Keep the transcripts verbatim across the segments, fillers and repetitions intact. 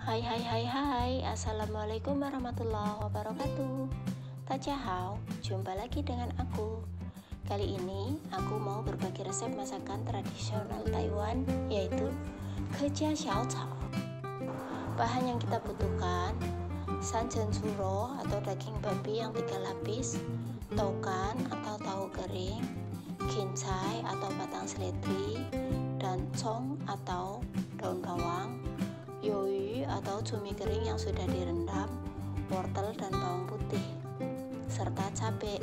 Hai hai hai hai, Assalamualaikum warahmatullahi wabarakatuh. Tachahao, jumpa lagi dengan aku. Kali ini aku mau berbagi resep masakan tradisional Taiwan, yaitu Kejia Xiao Cao. Bahan yang kita butuhkan: sanjen suro atau daging babi yang tiga lapis, tokan atau tahu kering, kincai atau batang seledri, dan cong atau daun bawang, yoyu atau cumi kering yang sudah direndam, wortel dan bawang putih, serta cabai.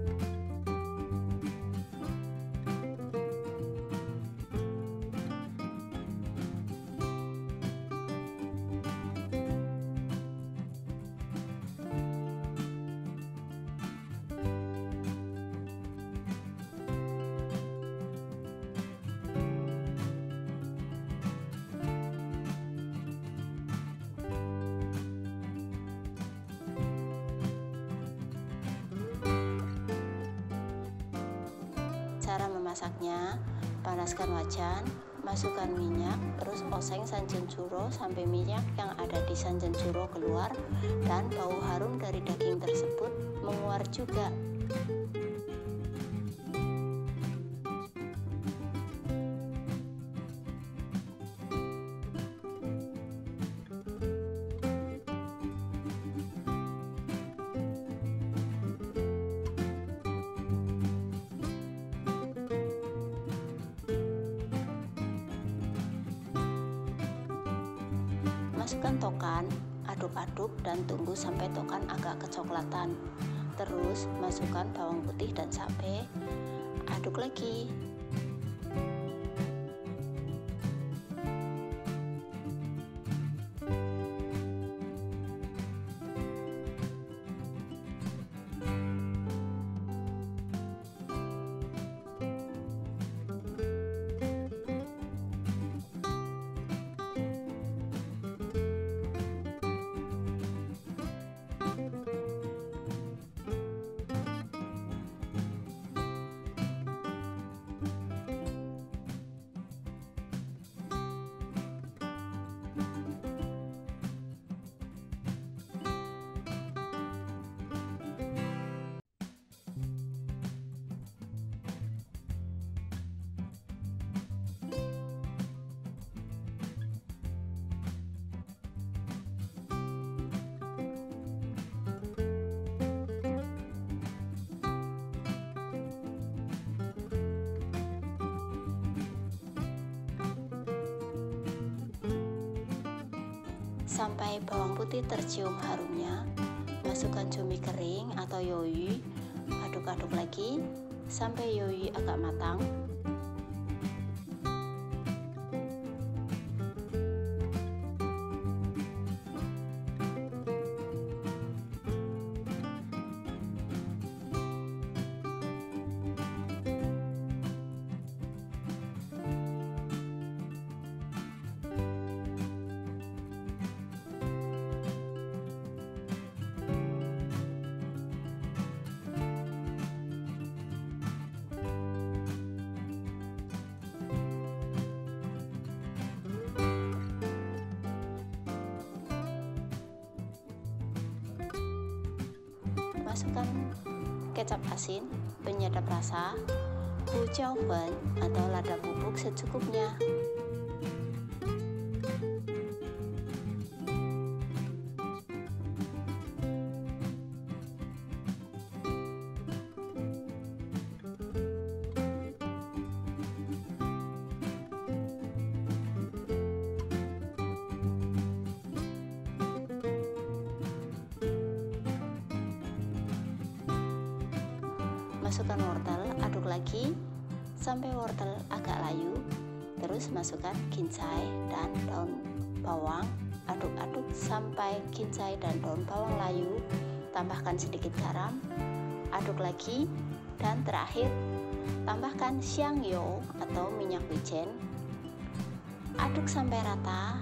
Cara memasaknya: panaskan wajan, masukkan minyak, terus oseng sanjen suro sampai minyak yang ada di sanjen suro keluar dan bau harum dari daging tersebut menguar juga. Masukkan tokan, aduk-aduk dan tunggu sampai tokan agak kecoklatan. Terus masukkan bawang putih dan cabai, aduk lagi. Sampai bawang putih tercium harumnya, masukkan cumi kering atau yoyu, aduk-aduk lagi sampai yoyu agak matang. Masukkan kecap asin, penyedap rasa, hujiao fen atau lada bubuk secukupnya. Masukkan wortel, aduk lagi sampai wortel agak layu. Terus masukkan kincai dan daun bawang, aduk-aduk sampai kincai dan daun bawang layu. Tambahkan sedikit garam, aduk lagi, dan terakhir tambahkan xiangyo atau minyak wijen. Aduk sampai rata.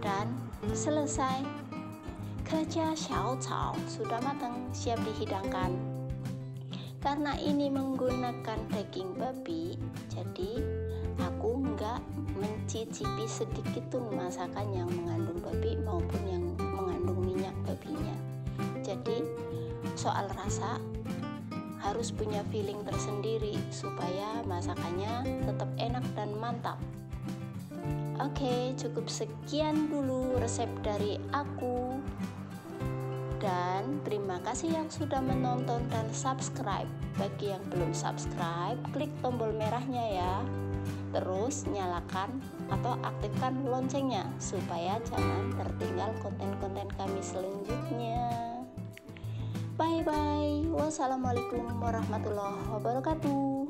Dan selesai. Kerja xiao cao sudah matang, siap dihidangkan. Karena ini menggunakan daging babi, jadi aku nggak mencicipi sedikit pun masakan yang mengandung babi maupun yang mengandung minyak babinya. Jadi soal rasa harus punya feeling tersendiri supaya masakannya tetap enak dan mantap. Oke, cukup sekian dulu resep dari aku. Dan terima kasih yang sudah menonton dan subscribe. Bagi yang belum subscribe, klik tombol merahnya ya. Terus nyalakan atau aktifkan loncengnya supaya jangan tertinggal konten-konten kami selanjutnya. Bye bye. Wassalamualaikum warahmatullahi wabarakatuh.